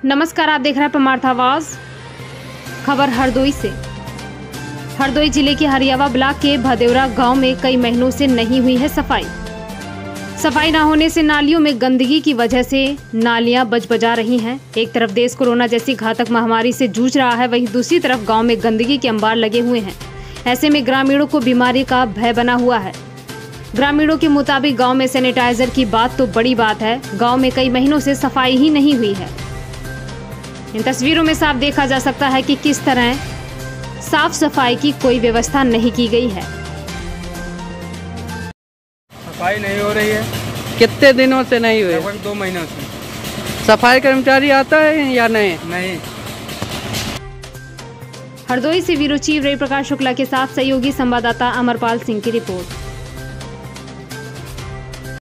नमस्कार, आप देख रहे हैं परमार्थ आवाज। खबर हरदोई से। हरदोई जिले के हरियावा ब्लॉक के भदेवरा गांव में कई महीनों से नहीं हुई है सफाई न होने से नालियों में गंदगी की वजह से नालियां बजा रही हैं। एक तरफ देश कोरोना जैसी घातक महामारी से जूझ रहा है, वहीं दूसरी तरफ गांव में गंदगी के अंबार लगे हुए हैं। ऐसे में ग्रामीणों को बीमारी का भय बना हुआ है। ग्रामीणों के मुताबिक गांव में सैनिटाइजर की बात तो बड़ी बात है, गांव में कई महीनों से सफाई ही नहीं हुई है। इन तस्वीरों में साफ देखा जा सकता है कि किस तरह साफ सफाई की कोई व्यवस्था नहीं की गई है। सफाई नहीं हो रही है। कितने दिनों से नहीं हुई? लगभग 2 महीनों से। सफाई कर्मचारी आता है या नहीं? नहीं। हरदोई से ब्यूरो चीफ रवि प्रकाश शुक्ला के साथ सहयोगी संवाददाता अमरपाल सिंह की रिपोर्ट।